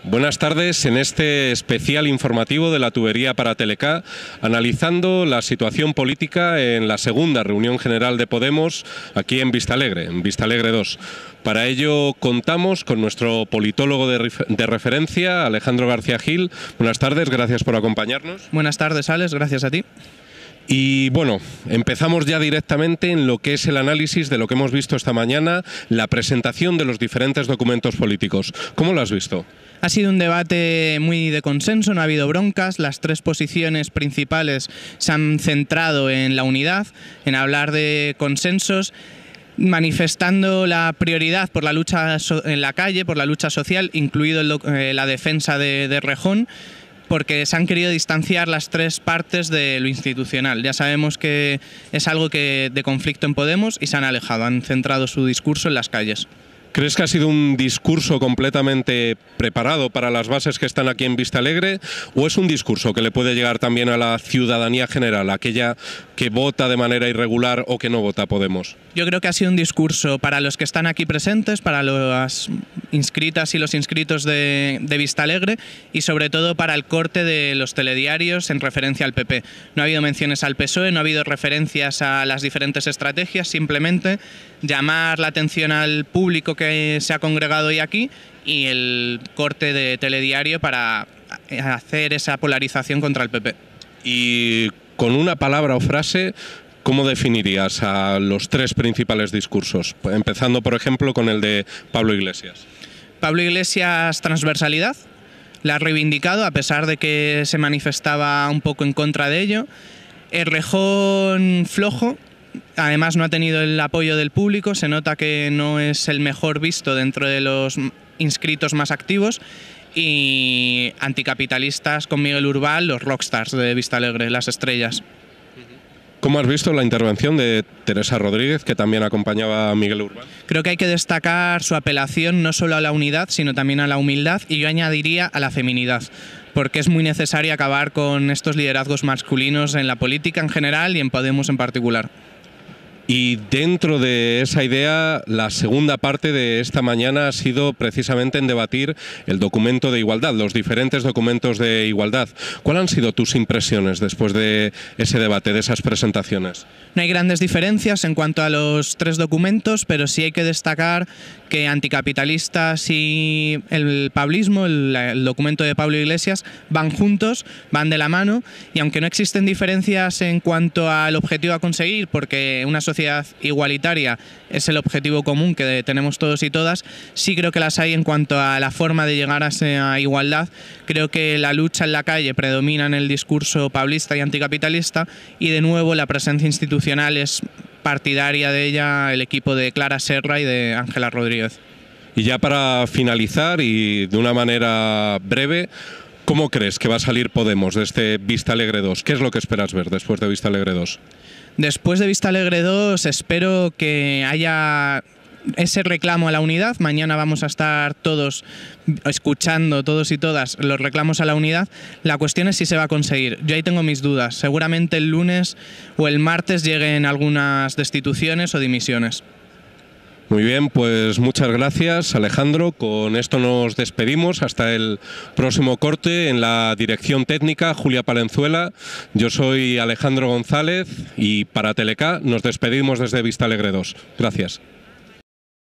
Buenas tardes en este especial informativo de la tubería para Telecá, analizando la situación política en la segunda reunión general de Podemos aquí en Vistalegre 2. Para ello contamos con nuestro politólogo de referencia, Alejandro García Gil. Buenas tardes, gracias por acompañarnos. Buenas tardes, Alex, gracias a ti. Y bueno, empezamos ya directamente en lo que es el análisis de lo que hemos visto esta mañana, la presentación de los diferentes documentos políticos. ¿Cómo lo has visto? Ha sido un debate muy de consenso, no ha habido broncas, las tres posiciones principales se han centrado en la unidad, en hablar de consensos, manifestando la prioridad por la lucha en la calle, por la lucha social, incluido la defensa de Rejón, porque se han querido distanciar las tres partes de lo institucional. Ya sabemos que es algo de conflicto en Podemos y se han alejado, han centrado su discurso en las calles. ¿Crees que ha sido un discurso completamente preparado para las bases que están aquí en Vistalegre o es un discurso que le puede llegar también a la ciudadanía general, aquella que vota de manera irregular o que no vota a Podemos? Yo creo que ha sido un discurso para los que están aquí presentes, para las inscritas y los inscritos de Vistalegre y sobre todo para el corte de los telediarios en referencia al PP. No ha habido menciones al PSOE, no ha habido referencias a las diferentes estrategias, simplemente llamar la atención al público que se ha congregado hoy aquí y el corte de telediario para hacer esa polarización contra el PP. Y con una palabra o frase, ¿cómo definirías a los tres principales discursos? Empezando, por ejemplo, con el de Pablo Iglesias. Pablo Iglesias, transversalidad, la ha reivindicado a pesar de que se manifestaba un poco en contra de ello. Rejón, flojo. Además no ha tenido el apoyo del público, se nota que no es el mejor visto dentro de los inscritos más activos, y anticapitalistas con Miguel Urbán, los rockstars de Vistalegre, las estrellas. ¿Cómo has visto la intervención de Teresa Rodríguez, que también acompañaba a Miguel Urbán? Creo que hay que destacar su apelación no solo a la unidad, sino también a la humildad, y yo añadiría a la feminidad, porque es muy necesario acabar con estos liderazgos masculinos en la política en general y en Podemos en particular. Y dentro de esa idea, la segunda parte de esta mañana ha sido precisamente en debatir el documento de igualdad, los diferentes documentos de igualdad. ¿Cuáles han sido tus impresiones después de ese debate, de esas presentaciones? No hay grandes diferencias en cuanto a los tres documentos, pero sí hay que destacar que anticapitalistas y el pablismo, el documento de Pablo Iglesias, van juntos, van de la mano, y aunque no existen diferencias en cuanto al objetivo a conseguir, porque una sociedad igualitaria es el objetivo común que tenemos todos y todas, sí creo que las hay en cuanto a la forma de llegar a esa igualdad. Creo que la lucha en la calle predomina en el discurso pablista y anticapitalista, y de nuevo la presencia institucional es partidaria de ella el equipo de Clara Serra y de Ángela Rodríguez. Y ya para finalizar y de una manera breve, ¿cómo crees que va a salir Podemos de este Vistalegre 2? ¿Qué es lo que esperas ver después de Vistalegre 2? Después de Vistalegre 2 espero que haya ese reclamo a la unidad. Mañana vamos a estar todos escuchando, todos y todas, los reclamos a la unidad. La cuestión es si se va a conseguir. Yo ahí tengo mis dudas. Seguramente el lunes o el martes lleguen algunas destituciones o dimisiones. Muy bien, pues muchas gracias, Alejandro. Con esto nos despedimos hasta el próximo corte. En la dirección técnica, Julia Palenzuela. Yo soy Alejandro González y para Telecá nos despedimos desde Vistalegre 2. Gracias.